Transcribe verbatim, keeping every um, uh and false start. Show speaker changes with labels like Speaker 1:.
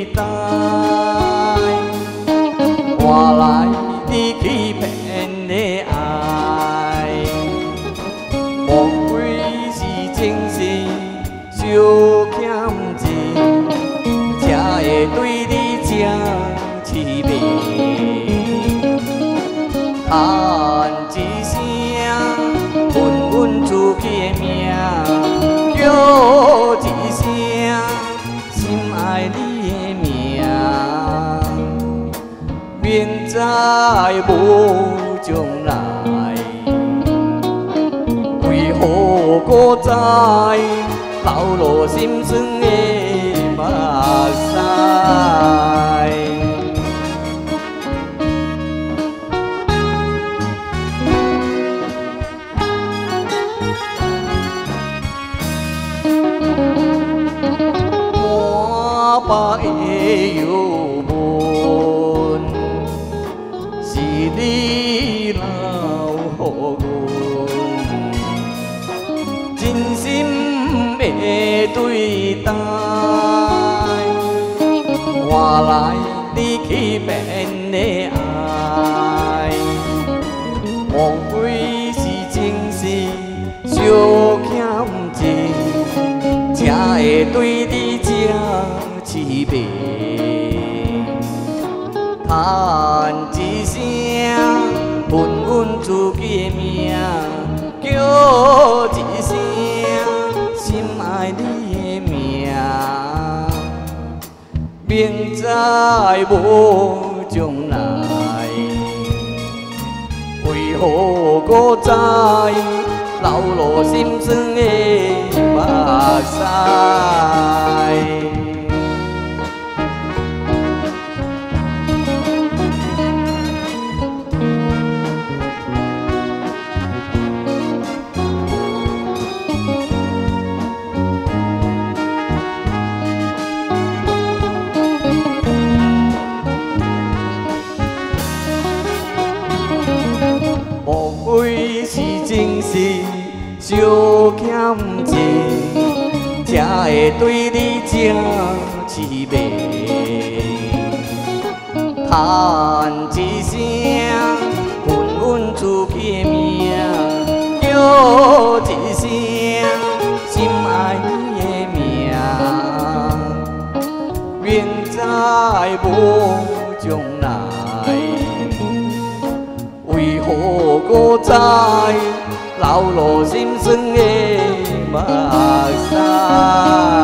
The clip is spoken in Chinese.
Speaker 1: 待，换来你欺骗的爱，莫非是前世小欠钱，才会对你这痴迷？叹一声，问阮自己的命，叫一声，心爱你的名，明知无将来，为何搁再流露心酸的目屎？满腹的忧闷，是你留予阮，真心的对待，换来你欺骗的爱，莫非是前世小欠钱，才会对你这痴迷？叹一声，问阮自己的名，叫一声，心爱你的名，明知无将来，为何搁再流露心酸的目屎？莫非是前世小欠钱，才会对你这痴迷？叹一声，问阮自己的名，叫一声，心爱你的名，明知无将来，为何搁再流露心酸的目屎？